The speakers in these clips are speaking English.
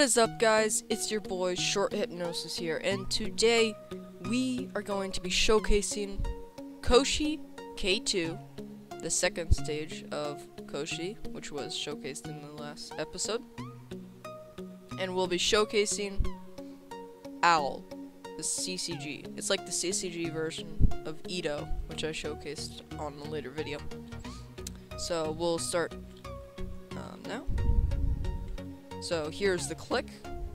is up, guys? It's your boy Short Hypnosis here, and today we are going to be showcasing Kosshi K2, the second stage of Kosshi, which was showcased in the last episode. And we'll be showcasing Owl, the CCG. It's like the CCG version of Ito, which I showcased on a later video. So we'll start now. So here's the click.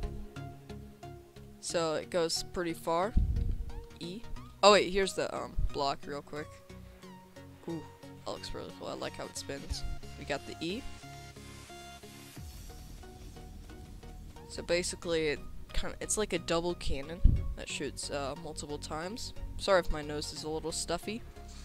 So it goes pretty far. E. Oh wait, here's the block real quick. Ooh, that looks really cool. I like how it spins. We got the E. So basically it's like a double cannon that shoots multiple times. Sorry if my nose is a little stuffy.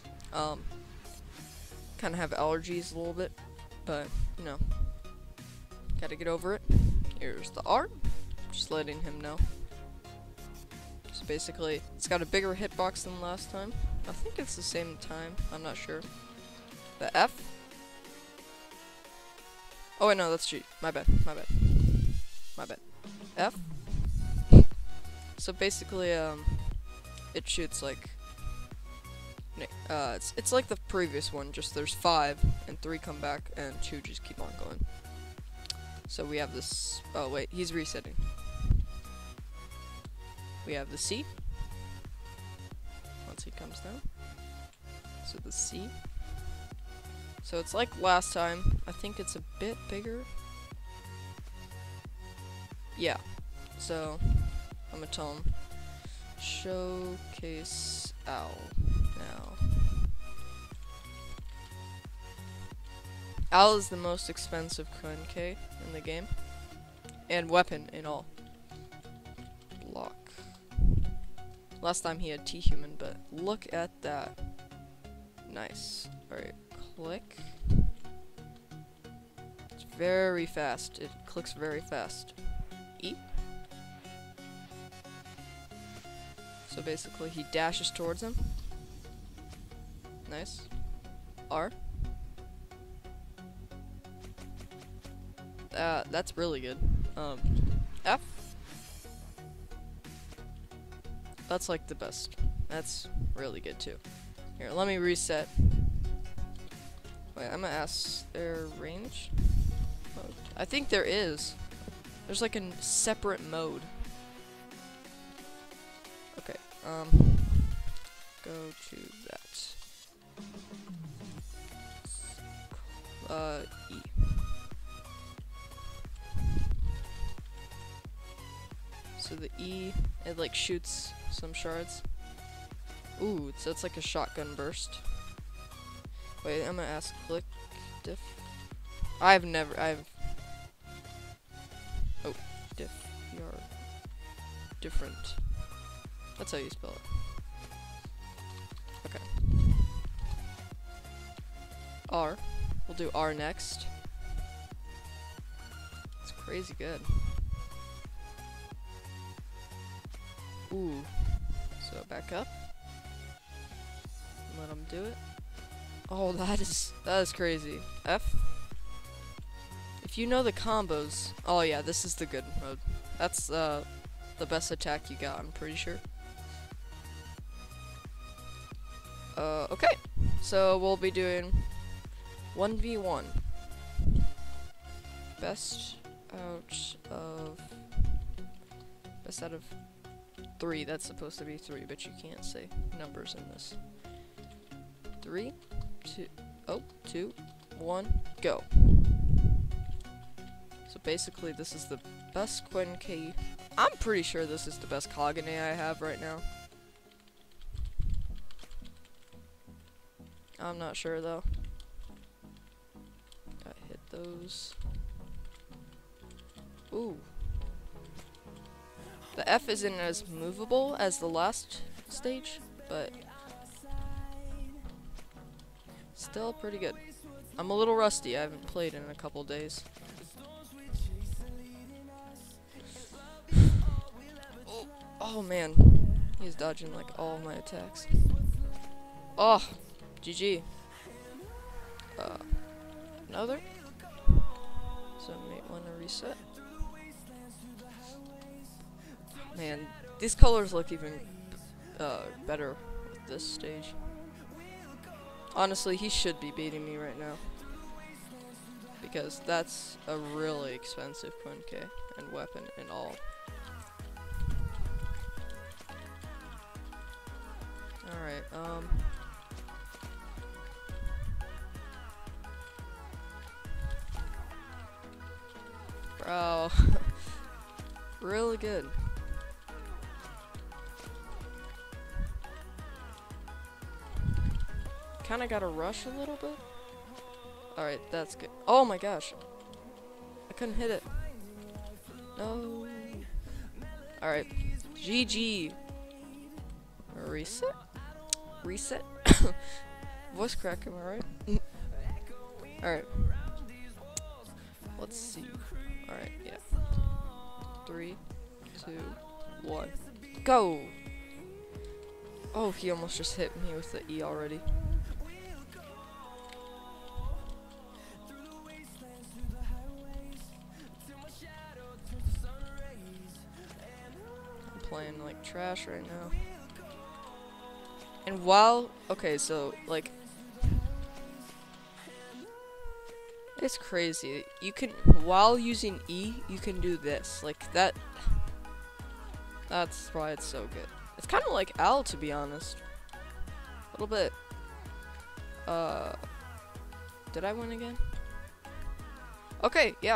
Kind of have allergies a little bit, but you know, gotta get over it. Here's the R, just letting him know. So basically, it's got a bigger hitbox than last time. I think it's the same time, I'm not sure. The F. Oh wait, no, that's G. My bad. F. So basically, it shoots like, it's like the previous one, just there's 5 and 3 come back and 2 just keep on going. So we have this, oh wait, he's resetting. We have the C. Once he comes down. So the C. So it's like last time, I think it's a bit bigger. Yeah, so I'm gonna tell him, showcase Owl now. Owl is the most expensive coin K in the game, and weapon in all. Block. Last time he had T-Human, but look at that. Nice. Alright, click. It's very fast. It clicks very fast. E. So basically he dashes towards him. Nice. R. That's really good. F. That's like the best. That's really good too. Here, let me reset. Wait, I'm gonna ask their range mode. I think there is. There's like a separate mode. Okay, go to that. E. So the E, it like shoots some shards. Ooh, so it's like a shotgun burst. Wait, I'm gonna ask click diff. Oh, diff. You're different. That's how you spell it. Okay. R. We'll do R next. It's crazy good. Ooh. So back up. Let him do it. Oh, that is crazy. F. If you know the combos. Oh yeah, this is the good mode. That's the best attack you got, I'm pretty sure. Okay. So we'll be doing 1v1. Best out of 3. That's supposed to be 3, but you can't say numbers in this. 3, 2, 1, go. So basically this is the best Quen K. I'm pretty sure this is the best Kagane I have right now. I'm not sure though. Gotta hit those. Ooh. The F isn't as movable as the last stage, but still pretty good. I'm a little rusty. I haven't played in a couple days. Oh man, he's dodging like all of my attacks. Oh, GG. Another. So I may want to reset. Man, these colors look even better with this stage. Honestly, he should be beating me right now. Because that's a really expensive K and weapon and all. Alright, bro. Really good. Kinda gotta rush a little bit. Alright, that's good. Oh my gosh. I couldn't hit it. No. Alright. GG. Reset? Reset? Voice crack, am I right? Alright. Let's see. Alright, yeah. 3, 2, 1. Go! Oh, he almost just hit me with the E already. I'm playing like trash right now. And while, okay, so like, it's crazy. You can, while using E, you can do this. Like that, that's why it's so good. It's kind of like Owl, to be honest. A little bit. Did I win again? Okay, yeah,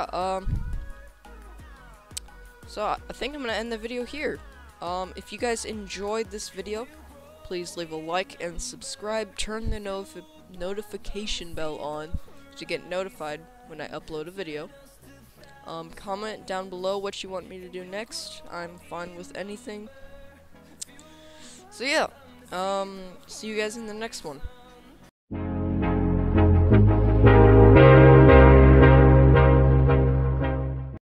so I think I'm gonna end the video here. If you guys enjoyed this video, please leave a like and subscribe. Turn the notification bell on to get notified when I upload a video. Comment down below what you want me to do next. I'm fine with anything. So yeah, see you guys in the next one.